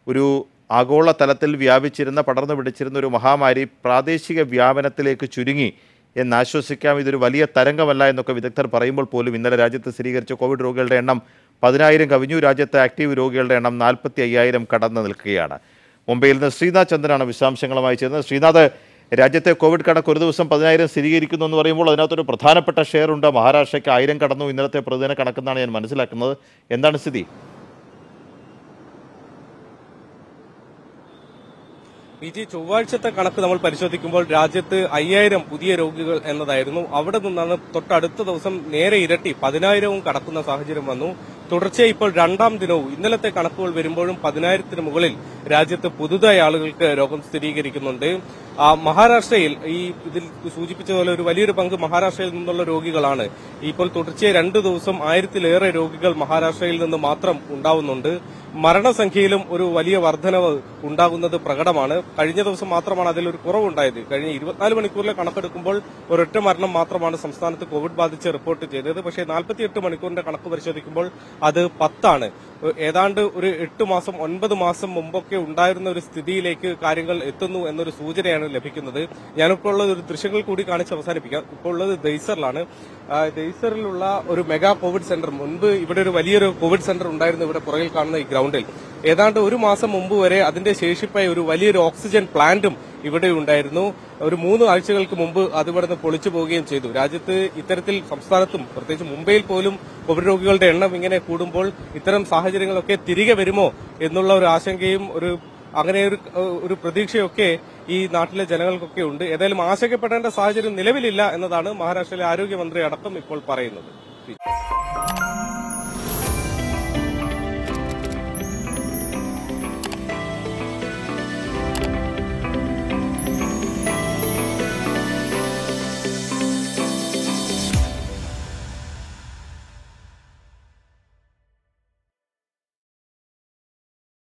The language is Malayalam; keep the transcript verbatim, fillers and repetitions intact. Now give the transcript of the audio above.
ഒരു ആഗോള തലത്തിൽ വ്യാപിച്ചിരുന്ന പടർന്നു പിടിച്ചിരുന്ന ഒരു മഹാമാരി പ്രാദേശിക വ്യാപനത്തിലേക്ക് ചുരുങ്ങി എന്നാശ്വസിക്കാം. ഇതൊരു വലിയ തരംഗമല്ല എന്നൊക്കെ വിദഗ്ധർ പറയുമ്പോൾ പോലും ഇന്നലെ രാജ്യത്ത് സ്ഥിരീകരിച്ച കോവിഡ് രോഗികളുടെ എണ്ണം പതിനായിരം കവിഞ്ഞു. രാജ്യത്തെ ആക്റ്റീവ് രോഗികളുടെ എണ്ണം നാൽപ്പത്തി അയ്യായിരം കടന്നു നിൽക്കുകയാണ്. മുംബൈയിൽ നിന്ന് ശ്രീനാഥ് ചന്ദ്രനാണ് വിശദാംശങ്ങളുമായി ചേർന്നത്. ശ്രീനാഥ്, രാജ്യത്തെ കോവിഡ് കണക്ക് ഒരു ദിവസം പതിനായിരം സ്ഥിരീകരിക്കുന്നു എന്ന് പറയുമ്പോൾ അതിനകത്തൊരു പ്രധാനപ്പെട്ട ഷെയർ ഉണ്ട്. മഹാരാഷ്ട്രയ്ക്ക് ആയിരം കടന്നു ഇന്നലത്തെ പ്രതിദിന കണക്കെന്നാണ് ഞാൻ മനസ്സിലാക്കുന്നത്. എന്താണ് സ്ഥിതി? പി ജി, ചൊവ്വാഴ്ചത്തെ കണക്ക് നമ്മൾ പരിശോധിക്കുമ്പോൾ രാജ്യത്ത് അയ്യായിരം പുതിയ രോഗികൾ എന്നതായിരുന്നു. അവിടെ നിന്നാണ് തൊട്ടടുത്ത ദിവസം നേരെ ഇരട്ടി പതിനായിരവും കടക്കുന്ന സാഹചര്യം വന്നു. തുടർച്ചയായി ഇപ്പോൾ രണ്ടാം ദിനവും ഇന്നലത്തെ കണക്കുകൾ വരുമ്പോഴും പതിനായിരത്തിന് മുകളിൽ രാജ്യത്ത് പുതുതായി ആളുകൾക്ക് രോഗം സ്ഥിരീകരിക്കുന്നുണ്ട്. മഹാരാഷ്ട്രയിൽ ഈ ഇതിൽ സൂചിപ്പിച്ചതുപോലെ ഒരു വലിയൊരു പങ്ക് മഹാരാഷ്ട്രയിൽ നിന്നുള്ള രോഗികളാണ്. ഇപ്പോൾ തുടർച്ചയായി രണ്ടു ദിവസം ആയിരത്തിലേറെ രോഗികൾ മഹാരാഷ്ട്രയിൽ നിന്ന് മാത്രം ഉണ്ടാവുന്നുണ്ട്. മരണസംഖ്യയിലും ഒരു വലിയ വർധനവ് ഉണ്ടാകുന്നത് പ്രകടമാണ്. കഴിഞ്ഞ ദിവസം മാത്രമാണ് അതിലൊരു കുറവുണ്ടായത്. കഴിഞ്ഞ ഇരുപത്തിനാല് മണിക്കൂറിലെ കണക്കെടുക്കുമ്പോൾ ഒരൊറ്റ മരണം മാത്രമാണ് സംസ്ഥാനത്ത് കോവിഡ് ബാധിച്ച് റിപ്പോർട്ട് ചെയ്തത്. പക്ഷേ നാൽപ്പത്തിയെട്ട് മണിക്കൂറിന്റെ കണക്ക് പരിശോധിക്കുമ്പോൾ അത് പത്താണ്. ഏതാണ്ട് ഒരു എട്ട് മാസം ഒൻപത് മാസം മുമ്പൊക്കെ ഉണ്ടായിരുന്ന ഒരു സ്ഥിതിയിലേക്ക് കാര്യങ്ങൾ എത്തുന്നു എന്നൊരു സൂചനയാണ് ലഭിക്കുന്നത്. ഞാനിപ്പോൾ ഉള്ളത് ഒരു ദൃശ്യങ്ങൾ കൂടി കാണിച്ച് അവസാനിപ്പിക്കാം. ഇപ്പോൾ ഉള്ളത് ദൈസറിലാണ്. ദൈസറിലുള്ള ഒരു മെഗാ കോവിഡ് സെന്റർ, മുൻപ് ഇവിടെ ഒരു വലിയൊരു കോവിഡ് സെന്റർ ഉണ്ടായിരുന്നു. ഇവിടെ പുറകിൽ കാണുന്ന ഈ ഗ്രൗണ്ടിൽ ഏതാണ്ട് ഒരു മാസം മുമ്പ് വരെ അതിന്റെ ശേഷിപ്പായി ഒരു വലിയൊരു ഓക്സിജൻ പ്ലാന്റും ഇവിടെ ഉണ്ടായിരുന്നു. ഒരു മൂന്ന് ആഴ്ചകൾക്ക് മുമ്പ് അത് ഇവിടുന്ന് പൊളിച്ചു പോവുകയും ചെയ്തു. രാജ്യത്ത് ഇത്തരത്തിൽ സംസ്ഥാനത്തും പ്രത്യേകിച്ച് മുംബൈയിൽ പോലും കോവിഡ് രോഗികളുടെ എണ്ണം ഇങ്ങനെ കൂടുമ്പോൾ ഇത്തരം സാഹചര്യങ്ങളൊക്കെ തിരികെ വരുമോ എന്നുള്ള ഒരു ആശങ്കയും ഒരു അങ്ങനെ ഒരു ഒരു പ്രതീക്ഷയൊക്കെ ഈ നാട്ടിലെ ജനങ്ങൾക്കൊക്കെ ഉണ്ട്. ഏതായാലും ആശങ്കപ്പെടേണ്ട സാഹചര്യം നിലവിലില്ല എന്നതാണ് മഹാരാഷ്ട്രയിലെ ആരോഗ്യമന്ത്രി അടക്കം ഇപ്പോൾ പറയുന്നത്.